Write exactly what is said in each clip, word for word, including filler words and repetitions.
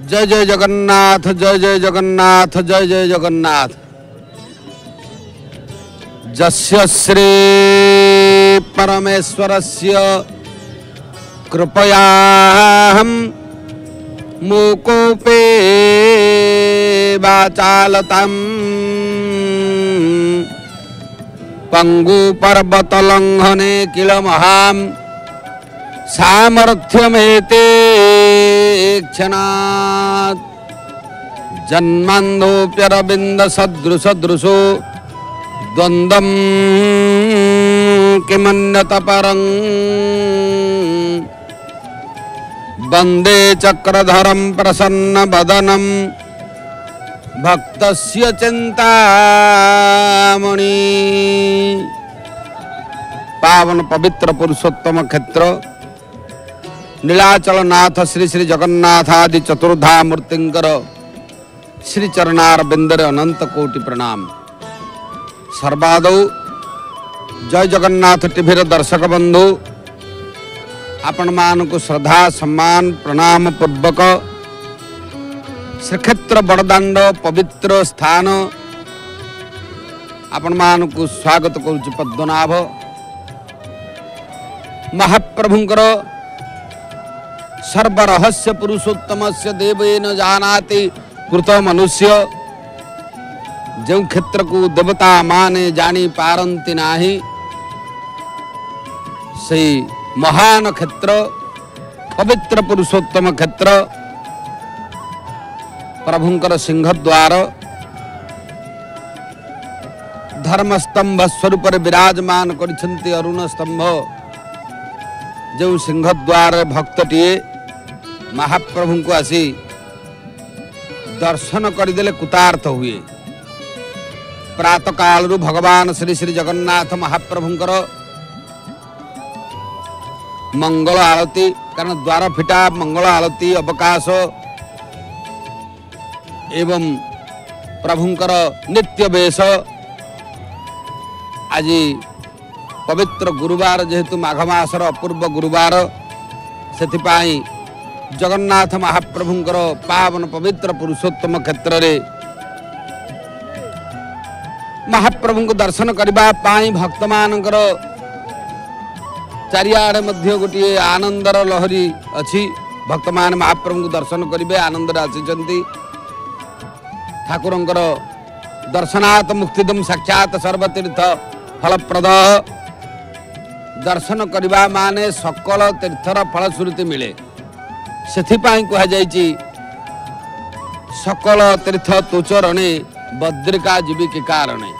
जय जय जगन्नाथ जय जय जगन्नाथ जय जय जगन्नाथ। जस्य श्री परमेश्वरस्य कृपयाहं मूकोपे वाचालतां पंगुपर्वतलंघने किल महां सामर्थ्यमेते क्षणात् जन्मान्धोऽप्यरविन्द सदृश दृशो द्वन्द्वं किमन्यत परं वन्दे चक्रधरं प्रसन्नवदनं भक्तस्य चिंतामणि। पावन पवित्र पुरुषोत्तम क्षेत्र नीलाचल नाथ श्री श्री जगन्नाथ आदि चतुर्धा मूर्तिंकर श्री चरणार बिंदरे अनंत कोटि प्रणाम। सर्वादौ जय जगन्नाथ टीवी दर्शक बंधु आपण मान को श्रद्धा सम्मान प्रणाम पूर्वक श्रीक्षेत्र बड़दाण्ड पवित्र स्थान आपण मान को स्वागत करुच्ची। पद्मनाभ महाप्रभुंकर सर्वरहस्य पुरुषोत्तम से देवेन जानाति कृत मनुष्य जो क्षेत्र को देवता माने जानी पारंती नाही से महान क्षेत्र पवित्र पुरुषोत्तम क्षेत्र प्रभुंकर सिंहद्वार धर्मस्तंभ स्वरूप विराजमान करिसेंती। अरुण स्तंभ जो सिंहद्वार भक्तटीए महाप्रभु को आसी दर्शन करदेले कृतार्थ हुए। प्रातः काल भगवान श्री श्री जगन्नाथ महाप्रभुंकर मंगल आरती कारण द्वार फिटा मंगल आरती अवकाश एवं प्रभुंकर नित्य वेश आज पवित्र गुरुवार जेहेतु माघ मासर अपूर्व गुरुवार से जगन्नाथ महाप्रभुंकर पावन पवित्र पुरुषोत्तम क्षेत्र रे महाप्रभु को दर्शन करने भक्त मानकर चारिआडे मध्य गोटे आनंदर लहरी अच्छी। भक्त मान महाप्रभु को दर्शन करेंगे आनंद आसी ठाकुरंकर दर्शनात् मुक्तिदम साक्षात सर्वतीर्थ फलप्रद। दर्शन करवा माने सकल तीर्थर फलश्रुति मिले से कह जाइए सकल तीर्थ तुचरणे बद्रिका जीवी के कारणे।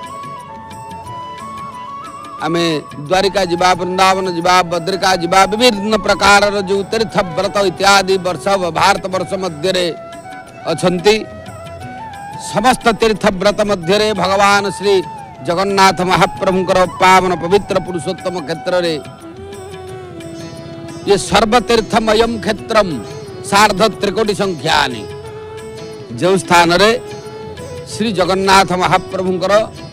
आमे द्वारिका जीवा वृंदावन जीवा बद्रिका जीवा विभिन्न प्रकार जो तीर्थ व्रत इत्यादि वर्ष भारत वर्ष मध्य अछंती समस्त तीर्थ व्रत मध्य भगवान श्री जगन्नाथ महाप्रभुंकर पावन पवित्र पुरुषोत्तम क्षेत्र रे ये सर्वतीर्थमयम क्षेत्रम सार्ध त्रिकोटि संख्यानि जो स्थान रे श्री जगन्नाथ महाप्रभुंकर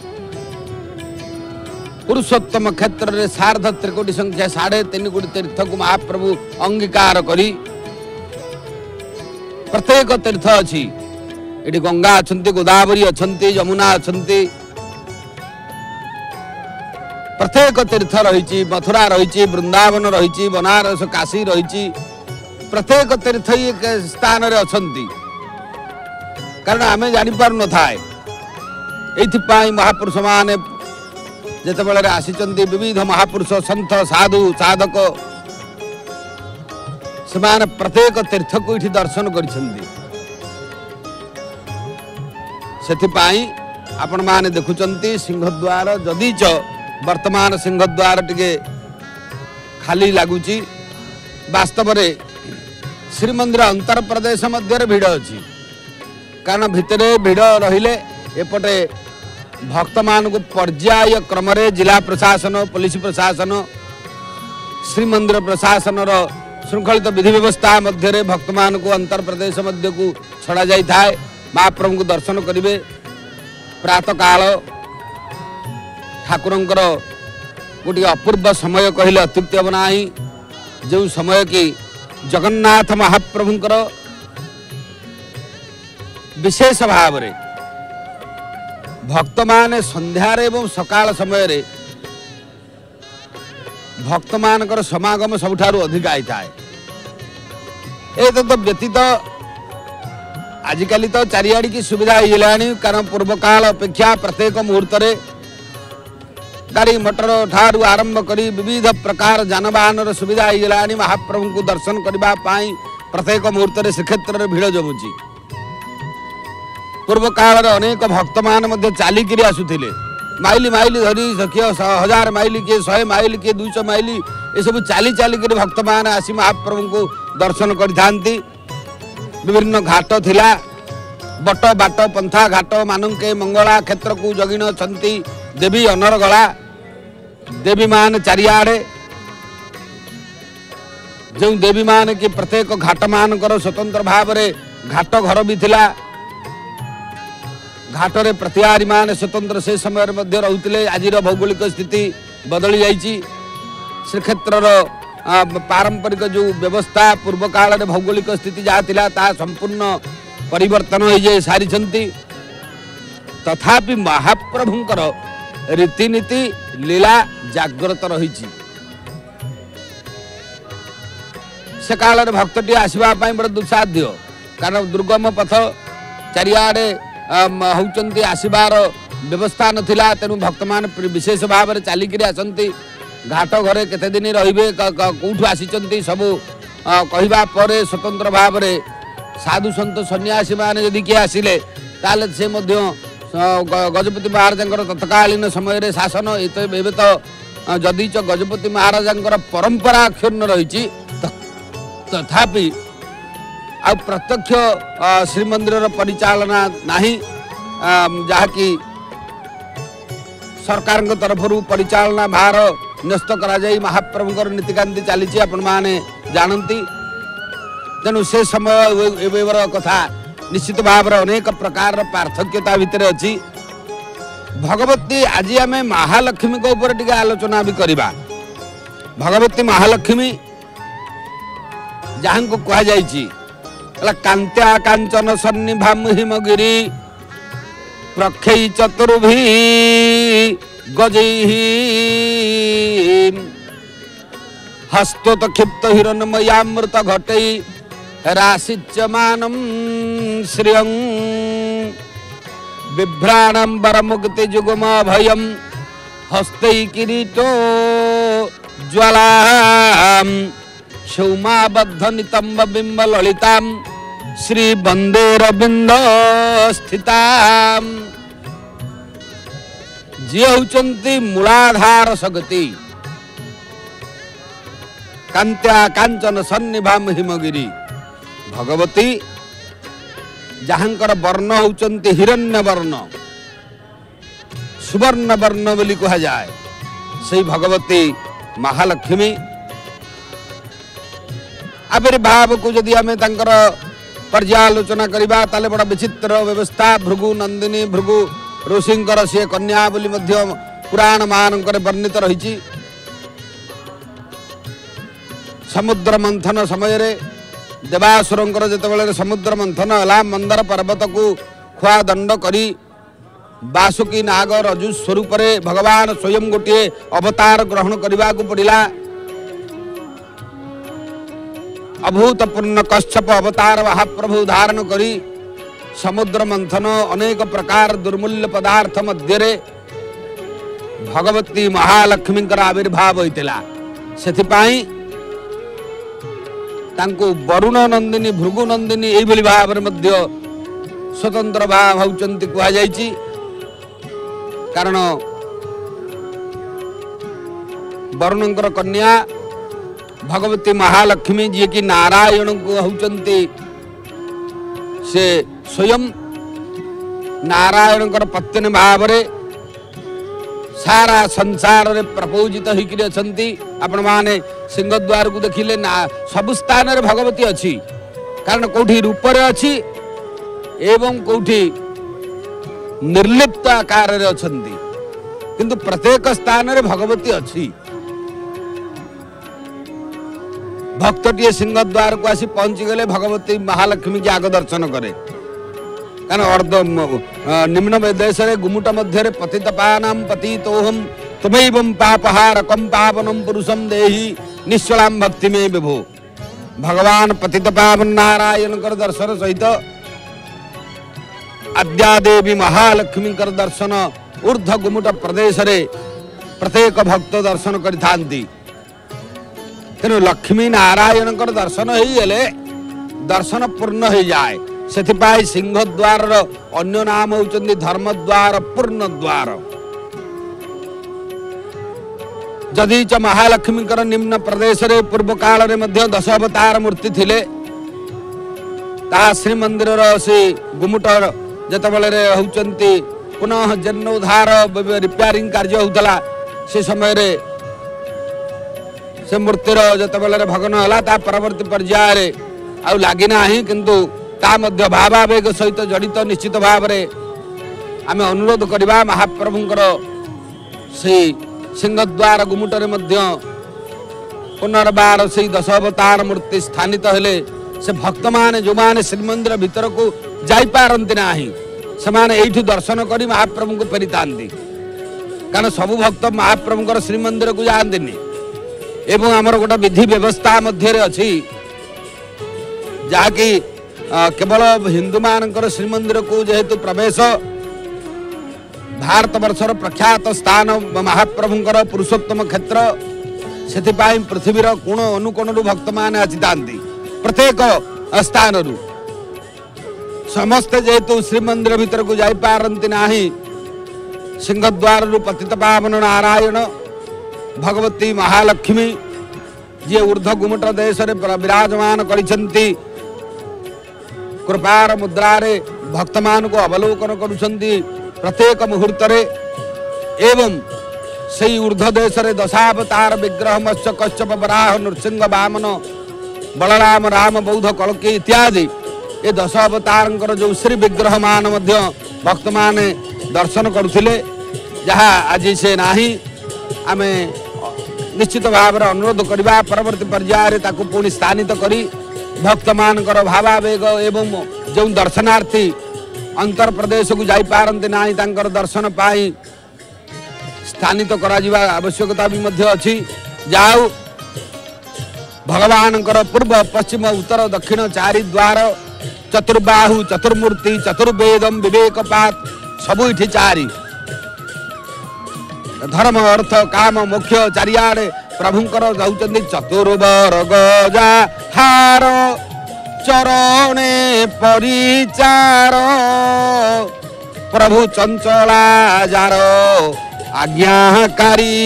पुरुषोत्तम क्षेत्र रे सार्ध त्रिकोटि संख्या साढ़े तीन कोटी तीर्थ को महाप्रभु अंगीकार करी प्रत्येक तीर्थ अच्छी ये गंगा अच्छी गोदावरी अच्छी यमुना अच्छी प्रत्येक तीर्थ रही मथुरा रही वृंदावन रही बनारस काशी रही प्रत्येक तीर्थ ये स्थान रे अच्छी कारण आम जापार न थाए ये महापुरुष माने जितेबाला आसीचंती विविध महापुरुष संत साधु साधक से प्रत्येक तीर्थ को ये दर्शन करिसेंती। सेथिपाई आपण माने देखुचंती सिंहद्वार जदि च वर्तमान सिंहद्वार टिके खाली लगुची वास्तव में श्रीमंदिर अंतर प्रदेश मध्य भिड़ अच्छी कारण भितरे भिड़ रहिले एपटे भक्त मान को पर्याय क्रम जिला प्रशासन पुलिस प्रशासन श्रीमंदिर प्रशासन श्रृंखलित विधि व्यवस्था मध्य भक्त मान को अंतर प्रदेश मध्य को छड़ा जाई थाए। महाप्रभु को दर्शन करेंगे प्रातः काल ठाकुरंकर गोटे अपूर्व समय कहले अत्युक्ति हम ना जो समय कि जगन्नाथ महाप्रभुंकर विशेष भाव रे भक्त माने संध्यार एवं सकाल समय रे भक्त मानकर समागम सबुठारु अधिक आई थाए। ए तो, तो व्यतीत आजिकल तो चारिआड़ी की सुविधा होइलानी, कारण पूर्व काल अपेक्षा प्रत्येक मुहूर्त रे गाड़ी मोटर ठारू आरंभ करी विविध प्रकार जानवाहन सुविधा होइलानी। महाप्रभु को दर्शन करबा पाई प्रत्येक मुहूर्त रे श्रीक्षेत्र रे भीड़ जमुची। पूर्व काल रे अनेक भक्त मान मध्य चालिकिरी आसुथिले, माइली माइली धरी सखियो हजार माइली के सौ माइली के दुई सौ माइली ये सब चाली चाली कर भक्त मान आसी महाप्रभु को दर्शन करिथांती। विभिन्न घाट थिला, बट बाट पंथा घाट मानके मंगला क्षेत्र को जगिन छंती देवी अनरगला देवी मान चारिआडे। जो देवी मान की प्रत्येक घाट मान कर स्वतंत्र भाव रे घाट घर भी थिला। घाटरे प्रतिहारी मान स्वतंत्र से समय मध्य रहउतिले। आजिर भौगोलिक स्थिति बदली जाइछि। श्रीक्षेत्रर पारंपरिक जो व्यवस्था पूर्व काल रे भौगोलिक स्थिति जहाँ थिला ता संपूर्ण परिवर्तन हो जाए सारी छंती। तथापि महाप्रभुंकर रीतिनीति लीला जागृत रही। से काल रे भक्तटी आसवा बड़ दुस्साध्य, कारण दुर्गम पथ चारिआडे होचंती आसबार व्यवस्था नथिला। तेणु भक्त मान विशेष भाव में चलिक आसती। घाट घरे केते दिन रहिबे कौठु आसीचंती सबु कहवा परे स्वतंत्र भाव में साधु सन्त सन्यासी माने यदि किए आसिले ताले से मध्य गजपति महाराजंकर तत्कालीन समय रे शासन एबे तो जदि गजपति महाराजंकर परंपरा क्षुण्ण रही। तथापि आ प्रत्यक्ष श्रीमंदिर परिचालना नहीं, जहाँकि सरकार तरफ परिचालना भार न्यस्त करा जाई महाप्रभुकर नीतिकांति चली आपण माने जानती। तेणु से समय एवं कथा निश्चित भाव अनेक प्रकार पार्थक्यता भितर अच्छी। भगवती आज आम महालक्ष्मी को ऊपर टिके आलोचना भी करवा। भगवती महालक्ष्मी जहाँ को कह जाइछि कांत्या कांचन सन्निभाम हिमगिरी प्रक्षय चतुर्भी गजैः हस्तोत क्षिप्त हिरणमयामृत घटै राशिच्यमानं श्रियं बिभ्राणं वरमुक्ति जुगम भयं हस्तै किरीटो ज्वालां क्षौमाबद्ध नितंब बिंब ललितां श्री बंदेरबिंद स्थितां। जी होचंती मूलाधार शक्ति कांत्या कांचन सन्निभाम हिमगिरी भगवती जहाँकर वर्ण होचंती हिरण्य वर्ण सुवर्ण वर्ण बोली कहा जाए। से भगवती महालक्ष्मी आविर्भाव को यदि आम तंकर पर्यालोचना करबा ताले बड़ा विचित्र व्यवस्था। भृगु नंदिनी भृगु ऋषिंकर सी कन्या बोली मध्य पुराण मानकर वर्णित रही। समुद्र मंथन समय रे देवासुरंकर जेतेबेले समुद्र मंथन हला मंदर पर्वत को खुआ दंड करी बासुकी नाग रजु स्वरूप रे भगवान स्वयं गोटे अवतार ग्रहण करने को पड़ा। अभूतपूर्ण कश्यप अवतार महाप्रभु धारण करी समुद्र मंथन अनेक प्रकार दुर्मूल्य पदार्थ मध्य रे भगवती महालक्ष्मी आविर्भाव होता। से तांको वरुण नंदिनी भृगु नंदिनी यही भाव में स्वतंत्र भाव होचंती कहा जायछि। कारण वरुणंकर कन्या भगवती महालक्ष्मी जी की नारायण को होचंती से स्वयं नारायणकर पत्नी भाव रे सारा संसार रे प्रपूजित होकर अछंती। आपण माने सिंहद्वार को देखिले ना सब स्थान रे भगवती अच्छी, कारण कोठी रूप रे अच्छी एवं कोठी निर्लिप्त आकार रे अछंती, किंतु प्रत्येक स्थान रे भगवती अच्छी। भक्तटीए सिंहद्वार को आसी पहुंची गले भगवती महालक्ष्मी की आग दर्शन करे। कारण अर्ध निम्न देश गुमुट मध्य पतित पानाम पतितोहम तुमैवं पापहारकम पावनम पुरुषम देहि निश्चलाम भक्ति में विभो। भगवान पतित पावन नारायण कर दर्शन सहित आद्यादेवी महालक्ष्मी कर दर्शन ऊर्ध गुमुट प्रदेश रे प्रत्येक भक्त दर्शन करिथांती। तेणु लक्ष्मी नारायण कर दर्शन होइले दर्शन पूर्ण हो जाए। सेथिपाई सिंह द्वार अन्य नाम होउचंदी धर्म द्वार पूर्ण द्वार। जदि च महालक्ष्मी कर निम्न प्रदेश रे पूर्व काल रे मध्य दश अवतार मूर्ति थिले ता श्री मंदिर से गुमुट जतबले रे होउचंती पुनः जीर्णोद्धार रिपेयरिंग कार्य होउतला से समय रे से मूर्तिर जतबले रे भग्न होला ता परवर्ती पर्याय रे आ लागि नाही किंतु ता मध्य भावावेग सहित जड़ित निश्चित भाव रे आमे अनुरोध करबा महाप्रभुंकर से सिंहद्वार गुमुटरे मध्य पुनर्बार से दश अवतार मूर्ति स्थानित हेले से भक्त माने जो माने श्रीमंदिर भीतर को जाई पारंती नाही से माने एठु दर्शन करी महाप्रभु को फेरीतांती। कारण सबु भक्त महाप्रभुंकर श्रीमंदिर को जाआंतिनी एवं आमर गोटा विधि व्यवस्था मध्य अछि जाकी केवल हिंदू मानकर श्रीमंदिर को जेहेतु प्रवेश भारत वर्षर प्रख्यात स्थान महाप्रभुंकर पुरुषोत्तम क्षेत्र सेथिपाई पृथ्वीर कोण अनुकोण भक्त माने आचितांती प्रत्येक स्थान रु समस्त जेहेतु श्रीमंदिर भीतर को जाई पारंती नाही सिंहद्वार रु पतित पावन नारायण भगवती महालक्ष्मी जे ऊर्ध गुमुट देश रे विराजमान करिसंती कृपार मुद्रा रे भक्त मान को अवलोकन करुछंती प्रत्येक मुहूर्त रे एवं सही ऊर्ध देश रे दशावतार विग्रह मत्स्य कच्छप वराह नृसिंह वामन बलराम राम बौद्ध कल्की इत्यादि ये दश अवतार जो श्री विग्रह मान मध्य भक्त माने दर्शन करुथिले जहाँ आज से नाही आमे निश्चित भाव अनुरोध करबा परवर्ती पर्याय रे ताकू पुणी स्थानित करी भक्त मानकर भावावेग एवं जो दर्शनार्थी अंतर प्रदेश को जाई पारंती नाही तांकर दर्शन पाई स्थानित करा जिवा आवश्यकता भी मध्य अछि। जाऊ भगवान पूर्व पश्चिम उत्तर दक्षिण चारि द्वार चतुर्बाहु चतुर्मूर्ति चतुर्वेदम विवेकपात सबु इठी चारि धर्म अर्थ काम मोक्ष चारियाड़े प्रभुंकर जाउचंदी चतुर्वर्ग गजा हार चरणे परिचार प्रभु चंचला जार आज्ञाकारी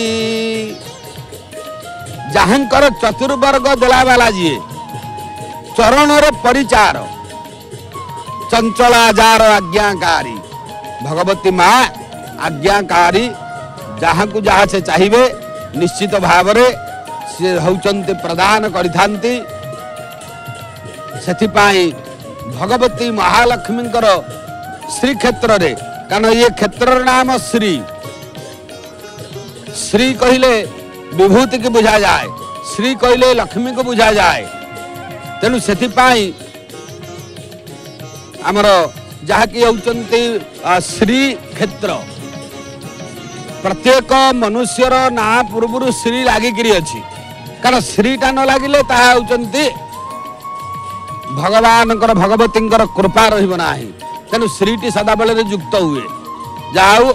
जहाँकर चतुर्वर्ग देला वाला जी चरण रे परिचार चंचला जार आज्ञाकारी भगवती माँ आज्ञाकारी जहाँ को जहाँ से चाहिए निश्चित भाव रे से होचंती प्रदान करिथांती। सेथिपाई भगवती महालक्ष्मींकर श्री क्षेत्र रे कारण ये क्षेत्र नाम श्री श्री कहले विभूति की बुझा जाए श्री कहले लक्ष्मी को बुझा जाए तेणु सेथिपाई आमर जहाँकि होचंती श्री क्षेत्र प्रत्येक मनुष्यर ना पूर्व श्री लागिकी अच्छी कारण श्रीटा न लगिले ताहा होचंती भगवान भगवती कृपा रहा तेणु श्रीटी सदाबले युक्त हुए जाऊ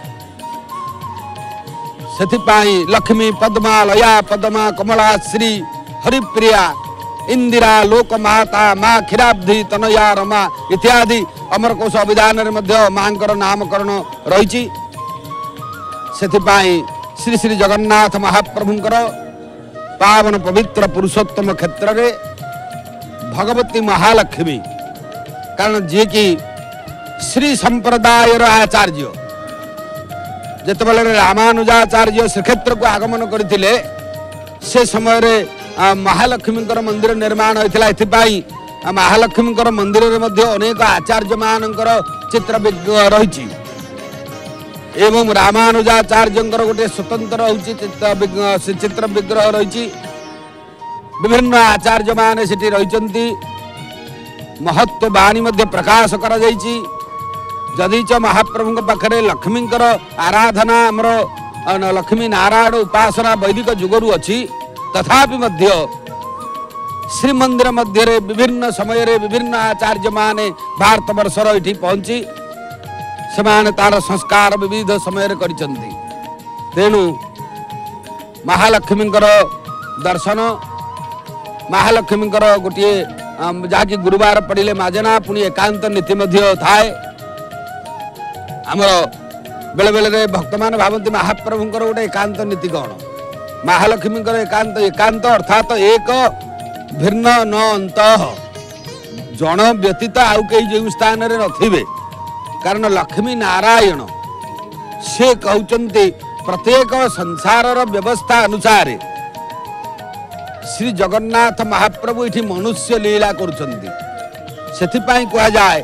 सेथिपाई लक्ष्मी पद्मा लया पद्मा कमला श्री हरिप्रिया इंदिरा लोकमाता माँ क्षीराब्धि तनया रमा इत्यादि अमरकोश अभिधान माँ नामकरण रही सेथिपाई श्री श्री जगन्नाथ महाप्रभुंकर पावन पवित्र पुरुषोत्तम क्षेत्र रे भगवती महालक्ष्मी कारण जी की श्री संप्रदाय आचार्य जितेबाला रामानुजाचार्य श्रीक्षेत्र को आगमन करते से समय रे महालक्ष्मी मंदिर निर्माण होता है महालक्ष्मी मंदिर में अनेक आचार्य मान चित्र रही एवं रामानुजाचार्य गोटे स्वतंत्र होची चित्र विग्रह रही विभिन्न आचार्य मान सेठी रही महत्व बाणी मध्य प्रकाश करा जाइछि। जदि च महाप्रभु पाखरे लक्ष्मींकर आराधना आमर लक्ष्मी नारायण उपासना वैदिक जुगरु अच्छी, तथापि मध्य श्रीमंदिर मध्य विभिन्न समय विभिन्न आचार्य माने भारत वर्षर ये पहुंची से तार संस्कार विविध समय करिसेंती। तेणु महालक्ष्मी दर्शन महालक्ष्मी गोटे जहाँकि गुरुवार पड़े माजना पुणी एकांत नीति थाए। आमर बेले बेले भक्त मान भावती महाप्रभुंर गोटे एकांत नीति कौन, महालक्ष्मी एकांत एकांत अर्थात एक भिन्न न अंत जन व्यतीत आउ कई जो स्थान रे नथिबे। कारण लक्ष्मी नारायण से कहउचंती प्रत्येक संसार व्यवस्था अनुसार श्री जगन्नाथ महाप्रभु इठी मनुष्य लीला करुचंती। सेथिपाई कहा जाए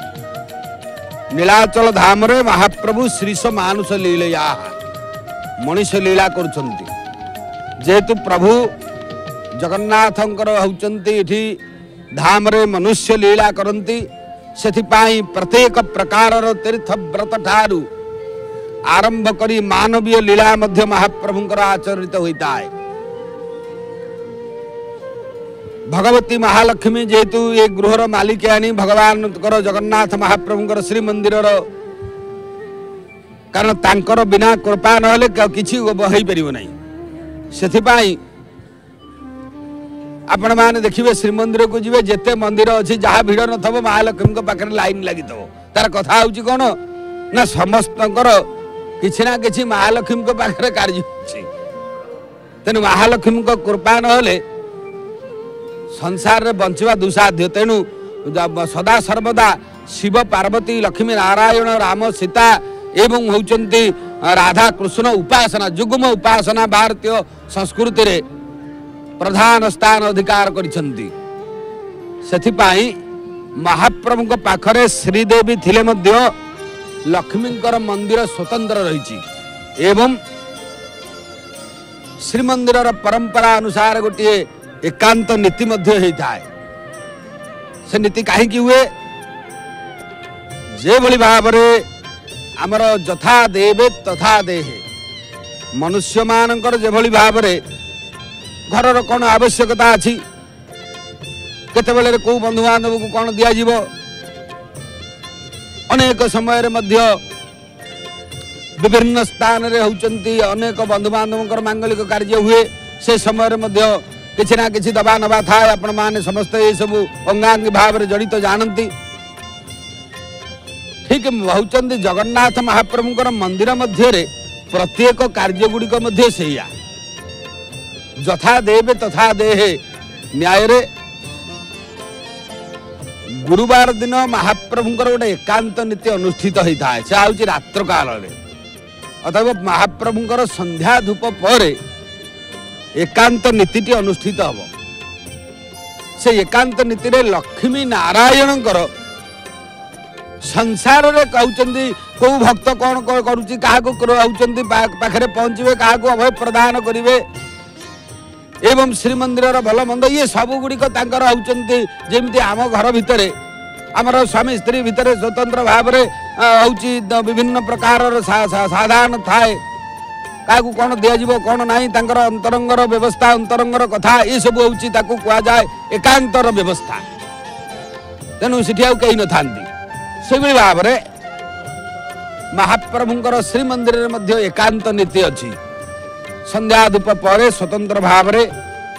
नीलाचल धाम रे महाप्रभु श्रीश मानुष लीलया मनुष्य लीला करुचंती। जेहेतु प्रभु जगन्नाथंकर होचंती इठी धाम रे मनुष्य लीला करंती, सेथिपाई प्रत्येक प्रकार तीर्थ व्रत ठारू आरंभ करी मानवीय लीला मध्य महाप्रभुंकर आचरित होता है। भगवती महालक्ष्मी जेहेतु ये गृहर मालिकाणी भगवान जगन्नाथ महाप्रभुंकर श्री मंदिर, कारण तांकर बिना कृपा नहले किछि होई परिबो नाही। सेथिपाई आपण माने देखिबे श्रीमंदिर को जीवे जेते मंदिर अच्छी जहाँ भिड़ नथबो महालक्ष्मी पाखे लाइन लगी तार कथा हूँ कौन ना समस्त किसी ना कि महालक्ष्मी पाखे कार्य तेणु महालक्ष्मी कृपा नहले संसार रे बंचवा दुसाध्य। तेणु सदा सर्वदा शिव पार्वती लक्ष्मी नारायण राम सीता एवं होचंती राधा कृष्ण उपासना जुगम उपासना भारतीय संस्कृति रे प्रधान स्थान अधिकार करिसेंती। सेथिपाई महाप्रभु पाखरे श्रीदेवी थिले मध्य लक्ष्मींकर मंदिर स्वतंत्र रही एवं श्रीमंदिर परंपरा अनुसार गोटे एकांत नीति मध्य होता है। से नीति कहीं हुए जे भली भाव आमर जथा देवे तथा देहे मनुष्य मानकर जे भली भाव घर कौन आवश्यकता अच्छी केते कौ बंधु बांधव को कौन दि जाव अनेक समय मध्य विभिन्न स्थान रे होचंती अनेक बंधु बांधव मांगलिक कार्य हुए से समय मध्य किसी ना किसी दबा नबा था आपण माने समस्त ये सब अंगांगी भाव में जड़ित तो जानती। ठीक होचंती जगन्नाथ महाप्रभुंकर मंदिर मध्य प्रत्येक कार्य गुड़िक मध्य सेया जथा देवे तथा देहे न्याय रे गुरुवार दिन महाप्रभुंकर गोटे एकांत नीति अनुष्ठित होता है। से हूँ रात्र काल अथवा महाप्रभुंकर संध्या धूप पर एकांत नीति अनुष्ठित हम। से एकांत नीति रे लक्ष्मी नारायण संसार रे कहउचंदी को भक्त कौन करुच्ची क्या पाखे पहुंचे क्या अभय प्रदान करेंगे एवं श्रीमंदिर भल मंद ये सब गुड़िक होचंती जेमती आम घर भितर आमर स्वामी स्त्री भितर स्वतंत्र भाव में हूँ विभिन्न प्रकार साधारण थाए क्या कौन दिज्व कौन ना अंतरंगर व्यवस्था अंतरंगर कथा ये सब हूँ कहुए एकांतर व्यवस्था। तेणु से कहीं न था से भाव में महाप्रभुंकर श्रीमंदिर मध्य एकांत नीति अच्छी। संध्या धूप पर स्वतंत्र भाव में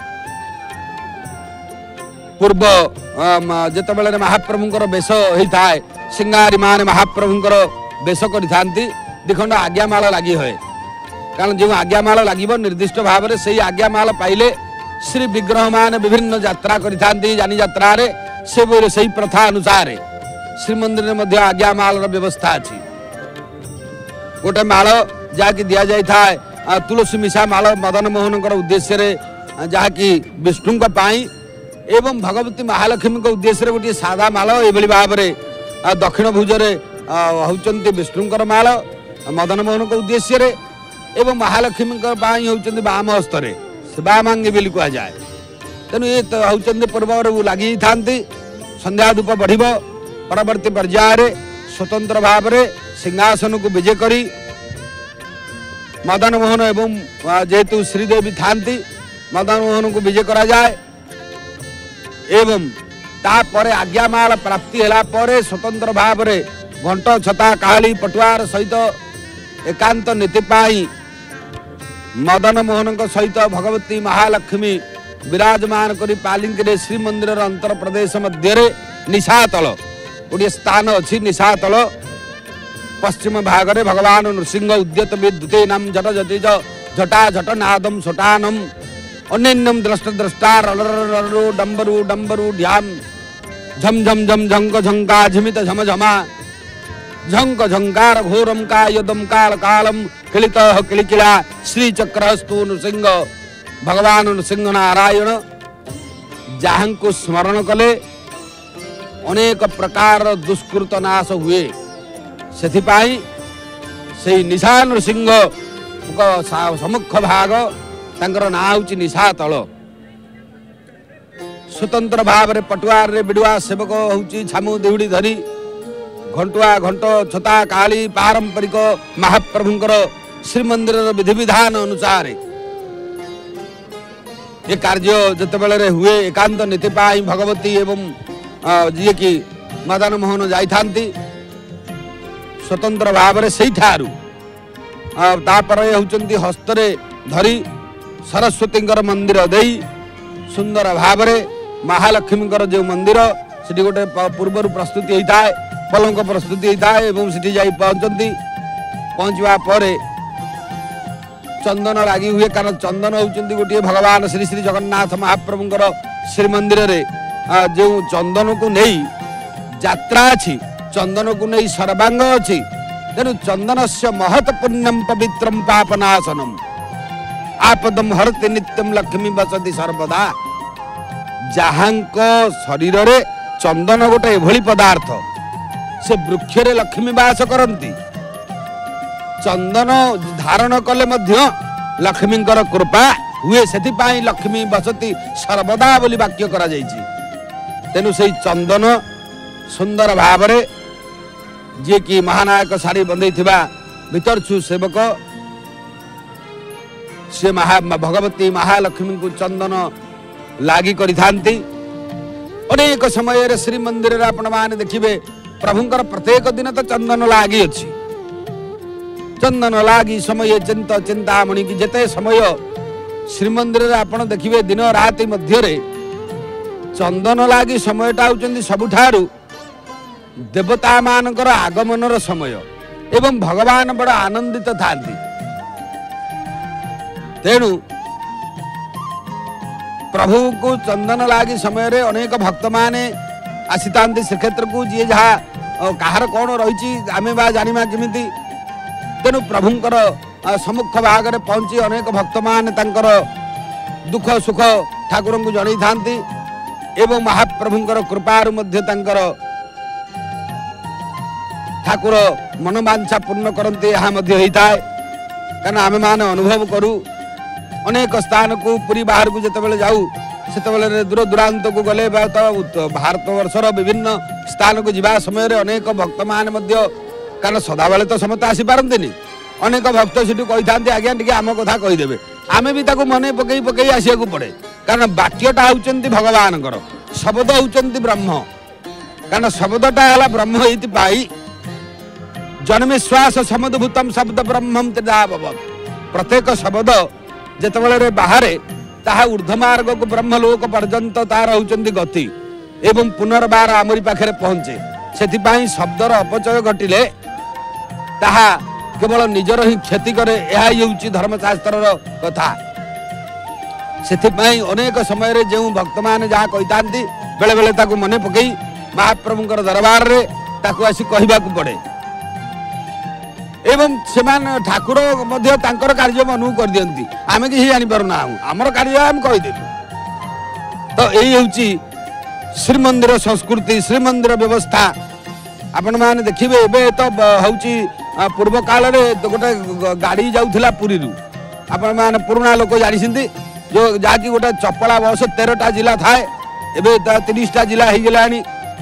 पूर्व जिते बड़े महाप्रभुंकर बेश होता है सिंगारी मान महाप्रभुंकर बेश करी दिखंड आज्ञामाला लगी हुए। कारण जो आज्ञामाल लगे निर्दिष्ट भाव में से आज्ञामाल पाइले श्री विग्रह मान विभिन्न यात्रा करी जानी यात्रा से से प्रथा अनुसार श्रीमंदिर में आज्ञामाल व्यवस्था अच्छी। गोटे माल जहाँकि दि जाए तुलसी मिशा माल मदन मोहन उद्देश्य जहाँकि विष्णु एवं भगवती महालक्ष्मी उद्देश्य गोटे सादा माल ये भाव में दक्षिण भुजरे होचंती विष्णुंकर माल मदन मोहन उद्देश्य एवं महालक्ष्मी होचंती बाम हस्तरे से बामांगी बोली कहुए। तेणु ये होचंती पूर्व लगी था संध्या धूप बढ़ परवर्ती पर्यायर स्वतंत्र भाव में सिंहासन को विजय करी मदन मोहन एवं जेहेतु श्रीदेवी थांती मदन मोहन को विजय करा जाए एवं तापर आज्ञामाल प्राप्ति है पर स्वतंत्र भाव में घंट छता काली पटुआर सहित एकांत नीति पाई मदन मोहन सहित भगवती महालक्ष्मी विराजमान करी पालिंकी श्रीमंदिर अंतर प्रदेश मध्य निशातल गोटे स्थान अच्छी निशातल पश्चिम भाग में भगवान नृसिंह उद्यत विद्युते नाम जट जति जटा जट नादम सोटानम अन्यन्यम द्रष्ट द्रष्टा रलरलरु डंबरु डंबरु ढ्याम झम झम झम झंक झंका झिमित झम झमा झंक झंकार घोरम का यदम काल कालम किलित किलिकिला श्री चक्रहस्तु नृसिंह भगवान नृसिंह नारायण जहाँ को स्मरण कले अनेक प्रकार दुष्कृत नाश हुए सेथिपाई से निशा नृसिंह सम्मुख भाग तांकर ना हूँ निशातल स्वतंत्र भाव में पटुआर रे बिडुआ सेवक हूँ छामु देउड़ी धरी घंटुआ घंट छता काली पारंपरिक महाप्रभुंकर श्रीमंदिर विधि विधान अनुसार ये कार्य जितेबले हुए एकांत नीति पाई भगवती एवं जी कि मदन मोहन जाइथांती स्वतंत्र भाव में से होचंती हस्तरे धरी सरस्वती मंदिर दे सुंदर भाव में महालक्ष्मी जो मंदिर से गोटे पूर्व प्रस्तुति होता है पलंक प्रस्तुति होता है एवं से जा पहुंचती पहुंचवा पर चंदन लगी हुए कारण चंदन होती गोटे भगवान श्री श्री जगन्नाथ महाप्रभुंकर श्रीमंदिर रे जो चंदन को नहीं यात्रा अच्छी चंदन को नहीं सर्वांग अच्छी तेणु चंदन से महत पुण्यम पवित्रम पापनाशनम आपदम हरति नित्यम लक्ष्मी बसती सर्वदा जहाँ शरीर रे चंदन गोटे एभली पदार्थ से वृक्ष रे लक्ष्मी वास करती चंदन धारण कले मध्य लक्ष्मींकर कृपा हुए से लक्ष्मी बसती सर्वदा बोली वाक्य करा जाइछि तेणु से चंदन सुंदर भाव में जी कि महानायक साड़ी बंधई भितरछु सेवक से महा भगवती महालक्ष्मी को चंदन लागी करि थांती अनेक समय श्रीमंदिर रे आपण माने देखिबे प्रभुंकर प्रत्येक दिन तो चंदन लागी अछि चंदन लागी समय चिंता चिंतामणि की जेते समय श्रीमंदिर रे आपण देखिबे दिन राति मध्य रे चंदन लागी समयटा होचंदी सबुठारु देवता मानकर आगमनर समय एवं भगवान बड़ आनंदित थांती तेणु प्रभु को चंदन लागी समय रे अनेक भक्त माने आसीतांती श्रीक्षेत्र को जी जहाँ कहार कौन रही आमे बा जानिमा केमिति तेणु प्रभुंकर सम्मुख भाग में पहुंची अनेक भक्त माने तांकर दुख सुख ठाकुर को जन थांती एवं महाप्रभुंकर कृपारु मध्य तांकर ठाकुर मनोवांछा पूर्ण करते यहाँ मध्य होता है कारण आमे माने अनुभव करूँ अनेक स्थान को पुरी बाहर को जिते जाऊ से दूर दूरांत को गले तो भारत वर्षर विभिन्न स्थान को जीवा समय अनेक भक्त मान कारण सदाबले तो समस्त आसी पारंती अनेक भक्त से कही था आज्ञा टी आम कथा कहीदेवे आमे भी ताको मन पकई पकई आसिया पड़े कारण वाक्यटा होचंती भगवान शब्द होचंती ब्रह्म कारण शब्दटा है ब्रह्म ये जन्मेश्वास समुद्भूतम शब्द ब्रह्मम त्रिदाभवत् प्रत्येक शब्द जितेबाला बाहर ताहा ऊर्ध्वमार्ग को ब्रह्मलोक पर्यंत तार होचंती गति एवं पुनर्बार आमरी पाखे पहुंचे से शब्दर अपचय घटिले ताहा केवल निजर ही क्षति करे यह धर्मशास्त्र कथा से अनेक समय जो भक्त मैंने जहाँ कही बेले बेले ताकू मन पकई महाप्रभुंकर दरबार रे ताकू आसी कहवाक पड़े एवं सेमान ठाकुर मध्य तांकर कार्य मनु कर दियंती आमे कि जानि पारु ना हमर कार्य हम कहि देबु तो एही होची श्रीमंदिर संस्कृति श्रीमंदिर व्यवस्था आपण माने देखिबे एबे तो होची पूर्व काल रे तो गोटे गाड़ी जाउथला पुरी रु आपण माने पुराना लोक जानि सिंदी जो जाकी गोटे चपला बस तेरह टा जिला थाए एबे तीस टा जिला हो गलानी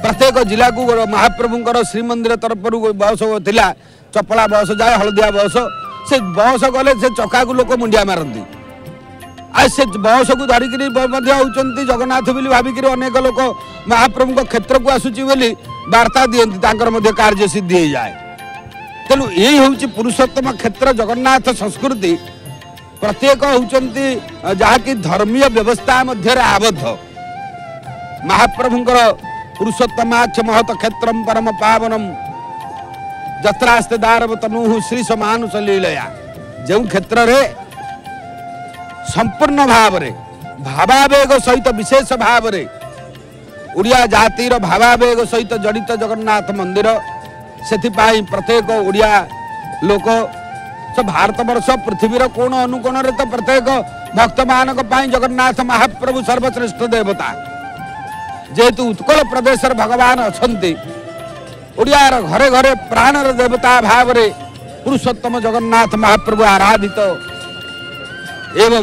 प्रत्येक जिला को महाप्रभुंर श्रीमंदिर तरफ बस थिला चपला बस जाए हलदिया बस से बस गले से चक्का को लोक मुंडिया मारती आ से बस को धरिक होती जगन्नाथ बोली भाविक अनेक लोक महाप्रभु क्षेत्र को आसूची बोली वार्ता दिखती कार्य सिद्धि हो जाए। तेणु यही हूँ पुरुषोत्तम क्षेत्र जगन्नाथ संस्कृति प्रत्येक होती जहाँकि धर्मीय व्यवस्था मध्य आबद्ध महाप्रभुंर पुरुषोत्तमाख्य महत क्षेत्र परम पावनम जत्रास्ते दारव तनु श्री समानुष लीलया जो क्षेत्र रे संपूर्ण भाव रे भावावेग सहित विशेष भाव रे उड़िया जातिर भावावेग सहित जड़ित जगन्नाथ मंदिर सेथिपाई प्रत्येक उड़िया लोक सब भारत वर्ष पृथ्वीर कोण अनुकोण रे तो प्रत्येक भक्त मानक पाई जगन्नाथ महाप्रभु सर्वश्रेष्ठ देवता जेहेतु उत्कल प्रदेश भगवान अछंती उड़ियार घरे घरे प्राणर देवता भाव रे पुरुषोत्तम जगन्नाथ महाप्रभु आराधित एवं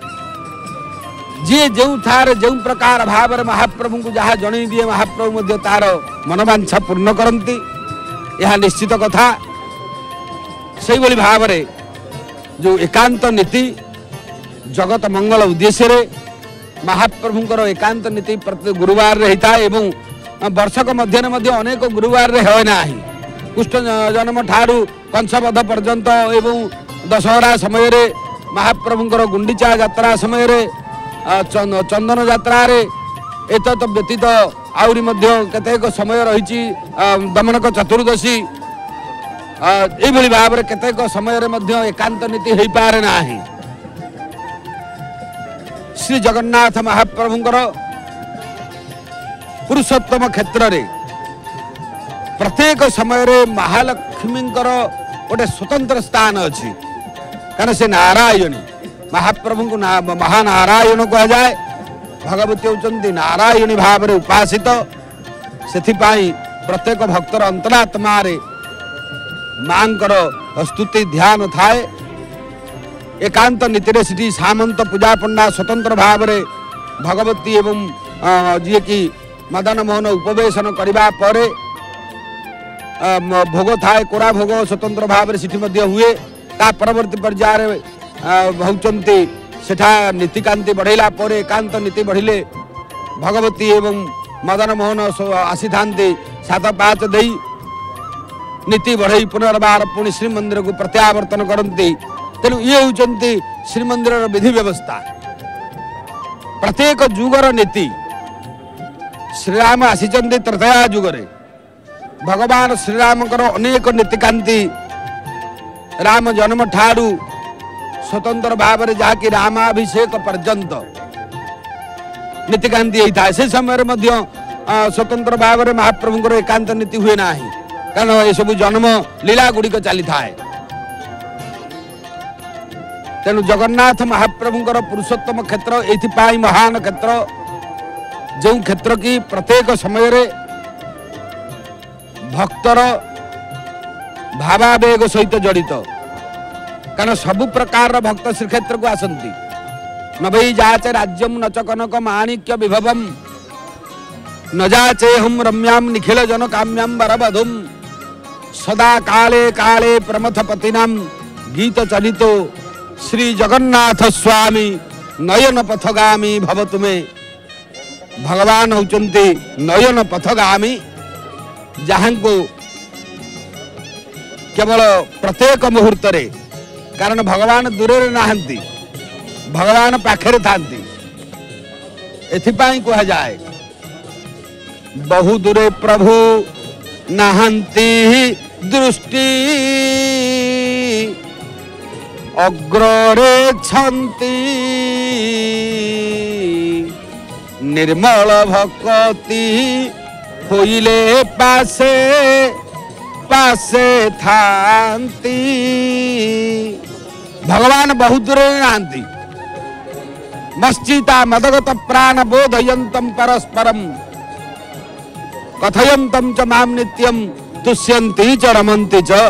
जी जो थार जो प्रकार भाव रे महाप्रभु को जहाँ जन दिए महाप्रभु मध्य तार मनोवांछा पूर्ण करती यह निश्चित कथा से भाव रे जो एकांत नीति जगत मंगल उद्देश्य रे महाप्रभुंर एकांत नीति प्रति गुरुवार रे होता एवं वर्षक मध्य मध्य अनेक गुरुवार रे होए नाही कृष्ण जन्म ठारू कंसवध पर्यंत एवं दशहरा समय रे महाप्रभुंर गुंडीचा यात्रा समय रे चंदन यात्रा रे एतत व्यतीत आउरी मध्य केतेक समय रही दमनक चतुर्दशी एभली भाव रे केतेक समय रे मध्य एकांत नीति हो पारे नाही। श्री जगन्नाथ महाप्रभुंर पुरुषोत्तम क्षेत्र रे प्रत्येक समय रे महालक्ष्मी गोटे स्वतंत्र स्थान अच्छी कारण से नारायणी महाप्रभु को ना, महानारायण कह जाए भगवती होती नारायणी भाव में उपासित से प्रत्येक भक्तर अंतरात्मा रे मांकर स्तुति ध्यान थाए एकांत नीति रे सिटी सामंत पूजा पंडा स्वतंत्र भाव में भगवती एवं जी की मदन मोहन उपवेशन करने पर भोग थाए कोरा भोग स्वतंत्र भाव में सिटी मध्य हुए ता परवर्ती पर्यायर होती सेठा नीतिकांति बढ़ेला पर एकांत नीति बढ़िले भगवती एवं मदन मोहन आसी था सात पाँच दे नीति बढ़ई पुनर्बार पुणी श्रीमंदिर को प्रत्यावर्तन करती तेणु ये होती श्रीमंदिर विधि व्यवस्था प्रत्येक जुगर नीति श्रीराम आसीचंदी त्रेतया जुगरे भगवान श्रीराम अनेक नीतिकांति राम जन्म ठारू स्वतंत्र भाव में जहाँकि रामाभिषेक पर्यंत नीतिकांति होता है से समय मध्य स्वतंत्र भाव में महाप्रभुंर एकांत नीति हुए ना कारण ये सब जन्म लीला गुड़िक चली था तेणु जगन्नाथ महाप्रभुंर पुरुषोत्तम क्षेत्र ये महान क्षेत्र जो क्षेत्र की प्रत्येक समय रे भक्तर भावावेग सहित जड़ित कारण सबु प्रकार भक्त श्रीक्षेत्र को आसती न भई जाचे राज्यम न च कनक माणिक्य विभवम न जाचे हम रम्याम निखिल जन काम्याम बरबधुम सदा काले काले प्रमथ पतिनाम गीत चलितो श्री जगन्नाथ स्वामी नयन पथगामी भवतु में भगवान होचंती नयन पथगामी जहां को केवल प्रत्येक मुहूर्त रे कारण भगवान दूर नहांती भगवान पाखरे थांती एथिपाई कहा जाए बहु दूरे प्रभु नहांती दृष्टि अग्रे छंती निर्मल भक्ति होइले पासे पासे थांती भगवान बहुत दूर नहांती मस्चिता मदगत प्राण बोधयंतम परस्परम कथयंतम च माम नित्यम तुष्यंती च रमंती च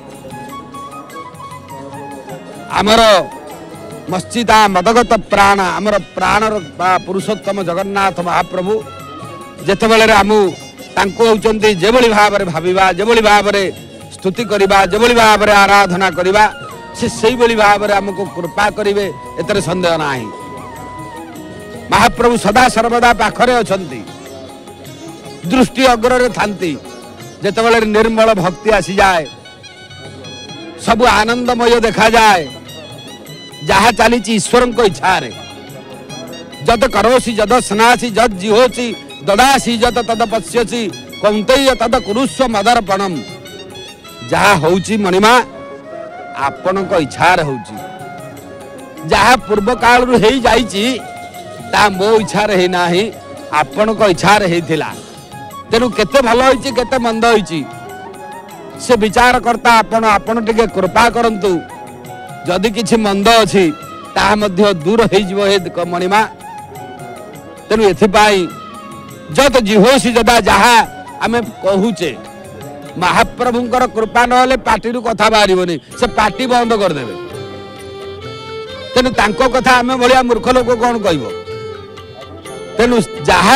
आमर मस्चिता मदगत प्राण आमर प्राणर पुरुषोत्तम जगन्नाथ महाप्रभु जेते बेले आमु तांको होउचंती जेबोली भाबरे भाबिबा जेबोली भाबरे स्तुति करिबा जेबोली भाबरे आराधना करिबा से सही बोली भाबरे हमको कृपा करिवे एतरे संदेह नाही। महाप्रभु सदा सर्वदा पाखरे अछंती दृष्टि अग्ररे थांती जेतेबेले निर्मल भक्ति आसी जाए सब आनंदमय देखा जाए जहाँ चली ईश्वर को इच्छा रे जद करोसी जद स्नासी जद जिहोसी ददासी जद तद पश्यसी कौंतेय तद कुरुस्व मदर्पणम जहाँ होउची मणिमा आपण को इच्छा रे होउची जहाँ पूर्व काल रु हेई जाईची ता मो इच्छा रे नाही आपण को इच्छा रे हेथिला तेनु केते भलो होईची केते मंद होईची से विचार करता आपण आपण टिके कृपा करंतु जदि किछि मंद अछि ता मध्य दूर हेई जिवो हे मणिमा तेनु एथिपाई जत जिहोसी जदा जहा आमे कहूचे महाप्रभुंकर कृपा नहले पार्टी कथा बाहरिबनी से पार्टी बंद कर देबे तेनु तांको कथा आमे भलिया मूर्ख लोक कोन कहबो तेनु जहा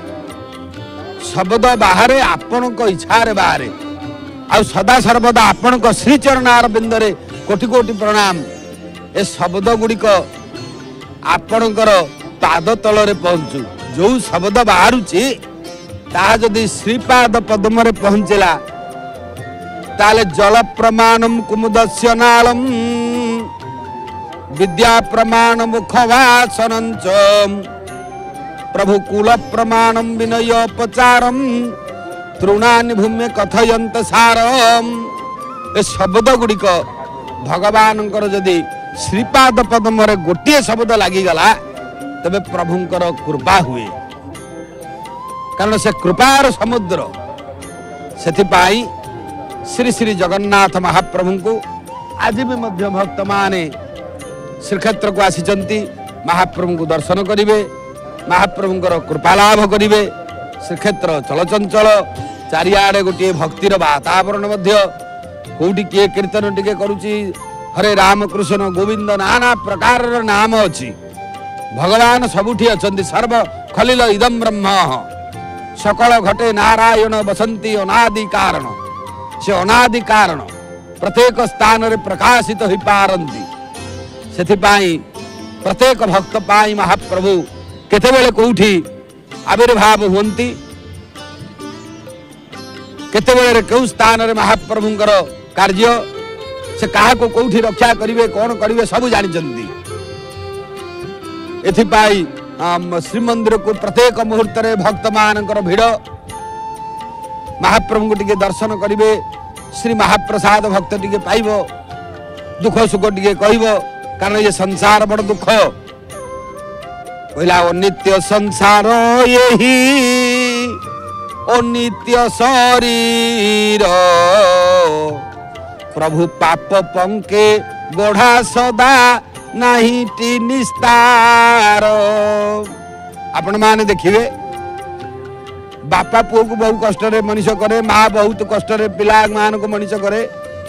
शब्द बाहरे आपण को इच्छा रे बाहरे आ सदा सर्वदा आपण को श्री चरणार बिंदरे कोटि कोटि प्रणाम ए शब्द गुड़िक आपणकर पाद तलरे पहुंचु जो शब्द बाहरुची ता जदि श्रीपाद पद्म रे पहुंचला ताले जल प्रमाणम कुमुदस्य नालम विद्या प्रमाण मुखवासनंच प्रभु कुल प्रमाणम विनयोपचारम तृणानि भूम्य कथयंत सारम ए शब्द गुड़िक भगवानंकर जदि श्रीपाद पद्म रे गोटे शब्द लागी गला तबे प्रभुंकर कृपा हुए कारण से कृपार समुद्र सेथिपाई श्री श्री जगन्नाथ महाप्रभु को आज भी मध्य भक्त माने श्रीक्षेत्र को आसीचंती महाप्रभु को दर्शन करिवे महाप्रभुंकर कृपा लाभ करिवे श्रीक्षेत्र चलचंचल चारिआडे गोटे भक्तिर वातावरण मध्य कोठी किए कीर्तन टिके करूची हरे राम कृष्ण गोविंद नाना प्रकार नाम अछि भगवान सबुठी अछंती सर्व खलिल इदम ब्रह्म सकल घटे नारायण बसंती अनादि कारण से अनादि कारण प्रत्येक स्थान रे प्रकाशित हो पारंती सेथिपाई प्रत्येक भक्त पाई महाप्रभु केतेबेले कोठी आविर्भाव हुंती केतेबेले केउ स्थान रे महाप्रभुंकर कार्य से कहा को कोठी रक्षा करिवे कोन करिवे सब जानि जंदी एथिपाई श्रीमंदिर को प्रत्येक मुहूर्त रे भक्त मानकर भिड़ महाप्रभु को टिके दर्शन करिवे श्री महाप्रसाद भक्त टिके पाइबो दुख सुख टिके कहबो कारण ये संसार बड़ दुख कहला अनित्य संसार यही अनित्य शरीर प्रभु पाप पंके गोढ़ा सदा नहीं टी निस्तार आपण माने देखिए बापा पुओ को बहुत कष्ट रे मनीष करे माँ बहुत कष्ट रे पिला मान को मनीष करे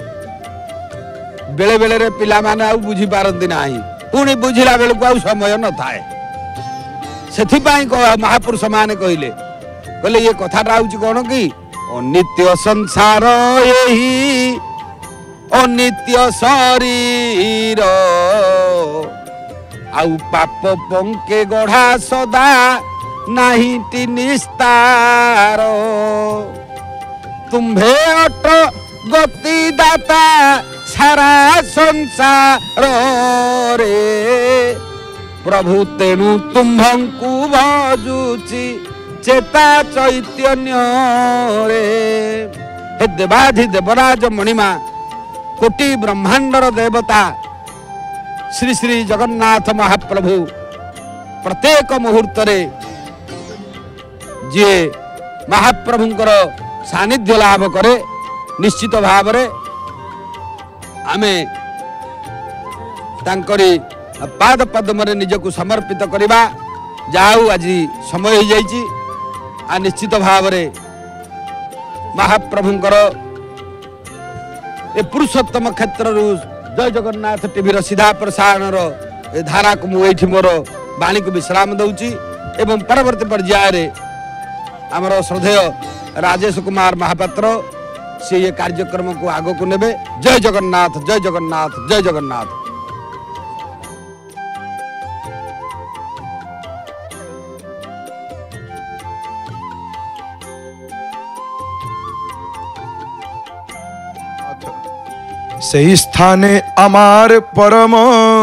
बेले बेले रे पिला माने आउ बुझी पारंती नाही पुणी बुझिला बेल को आउ समय न थाए सेथिपाई को महापुरुष माने कहिले कहले ये कथाटा आउची कोन की अनित्य संसार यही अनित्य शरीर आउ पाप पंके गढ़ा सदा नहीं टी निस्तार तुम्भे अट गति दाता सारा संसार रे प्रभु तेणु तुम्भंकु भजुची चेता चैतन्य रे हे देवाधि देवराज मणिमा कोटि ब्रह्मांडर देवता श्री श्री जगन्नाथ महाप्रभु प्रत्येक मुहूर्त रे जे महाप्रभुंकर सानिध्य लाभ करे निश्चित भाव रे आमे तांकरी पाद पद्म रे निजको समर्पित करिबा जाऊ आज समय हो जाइछि आ निश्चित भाव रे महाप्रभुंकर ए पुरुषोत्तम क्षेत्र जय जगन्नाथ टीवी सीधा प्रसारण धारा को मुझे मोर वाणी को विश्राम दौची एवं परवर्ती पर्याय आमर श्रद्धेय राजेश कुमार महापात्र से ये कार्यक्रम को आग को नेबे। जय जगन्नाथ, जय जगन्नाथ, जय जगन्नाथ। সেই স্থানে আমার পরম